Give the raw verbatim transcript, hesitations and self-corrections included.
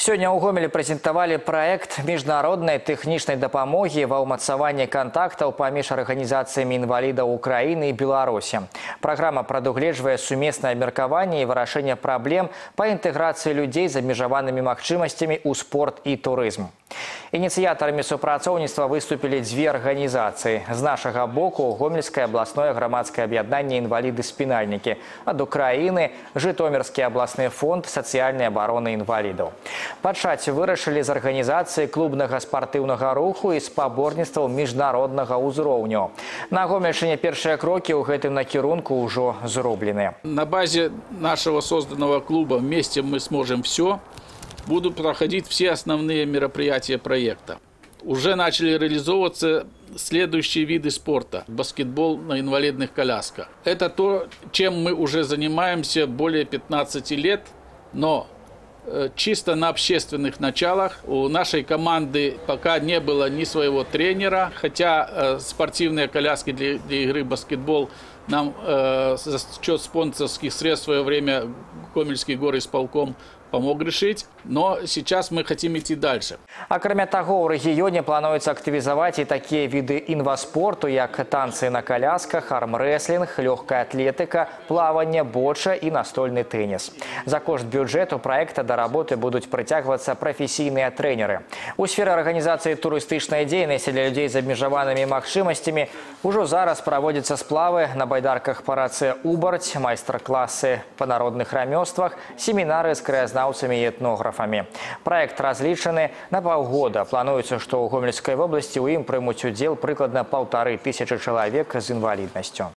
Сёння ў Гомелі прэзентавалі праект міжнароднай тэхнічнай дапамогі ва ўмацаванні кантактаў паміж арганізацыямі інвалідаў Украіны і Беларусі. Праграма прадугледжвае сумеснае абмеркаванне і вырашэнне праблем па інтэграцыі людзей з абмежаванымі магчымасцямі ў спорт і турызм. Ініцыятарамі супрацоўніцтва выступілі дзве арганізацыі. З нашага боку Гомельскае абласное грамадскае аб'яднанне інваліды-спінальнікі, ад Украіны Жытомірскі абласны фонд сацыяльнай абароны інвалідаў. Пачаць вырашылі з арганізацыі клубнага спартыўнага руху і спаборніцтваў міжнароднага ўзроўню. На Гомельшчыне першыя крокі ў гэтым накірунку ўжо зроблены. На базе нашего созданного клуба «Вместе мы сможем все» будут проходить все основные мероприятия проекта. Уже начали реализовываться следующие виды спорта. Баскетбол на инвалидных колясках. Это то, чем мы уже занимаемся более пятнадцати лет, но чисто на общественных началах. У нашей команды пока не было ни своего тренера, хотя спортивные коляски для, для игры в баскетбол нам э, за счет спонсорских средств в свое время Гомельский горисполком помог решить, но сейчас мы хотим идти дальше. Акрамя таго, ў рэгіёне плануецца актывізаваць і такія віды інваспорту, як танцы на колясках, армрэслінг, лёгкая атлетыка, плаванне, боча і настольны тэніс. За кошт бюджэту праекта да работы будуць прыцягвацца прафесійныя трэнеры. У сферы арганізацыі турыстычнай дзейнасці для людзей з абмежаванымі магчымасцямі ўжо зараз праводзяцца сплавы на байдарках па рацэ Убарць, майстар-класы па народных рамёствах, семінары з краязнаўцамі і этнографамі. Праект разлічаны на паўгода. Плануецца, што ў Гомельскай вобласці ў ім прымуць удзел прыкладна паўтары тысячы чалавек з інваліднасцю.